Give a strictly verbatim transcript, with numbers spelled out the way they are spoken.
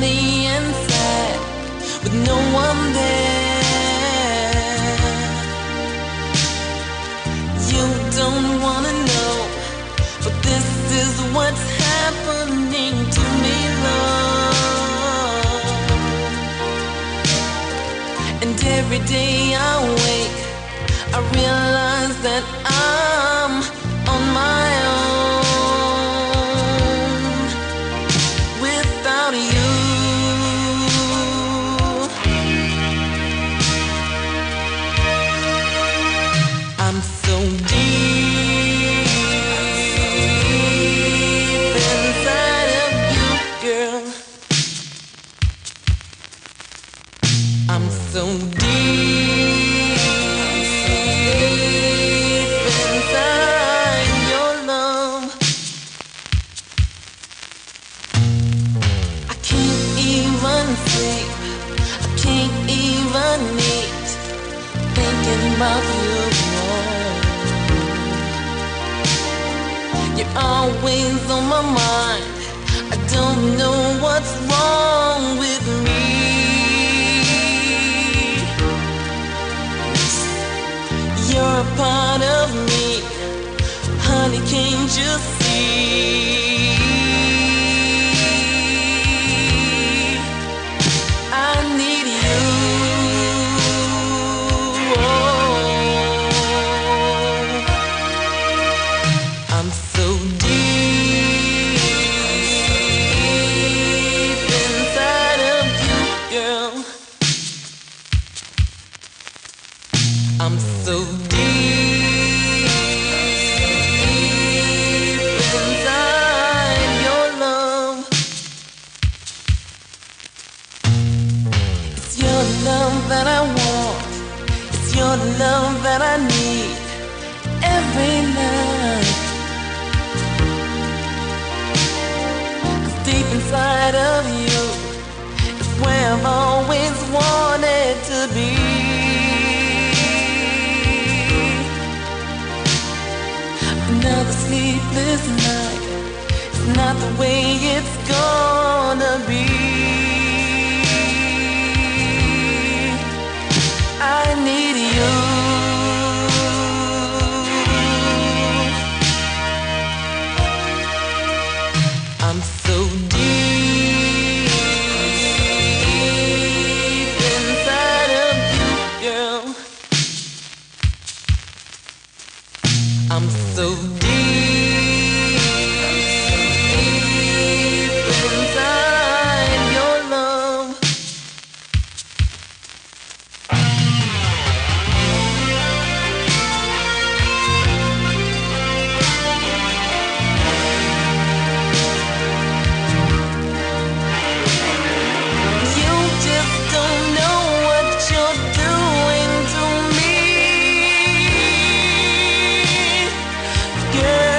lonely and sad with no one there. You don't wanna know, but this is what's happening to me, love. And every day I wake, I realize that I'm on my own without you. I'm so deep inside of you, girl. I'm so deep inside your love. I can't even sleep, I can't even eat, thinking about you more. You're always on my mind, I don't know what's wrong with me. You're a part of me, honey, can't you see? I need you. Oh, I'm so deep inside of you, girl. I'm so deep inside your love. It's your love that I want, it's your love that I need every night. 'Cause deep inside of you is where I've always wanted to be. Another sleepless night, it's not the way it's gonna be. I need you. I'm so deep inside of you, girl. I'm so deep inside your love. You just don't know what you're doing to me, girl.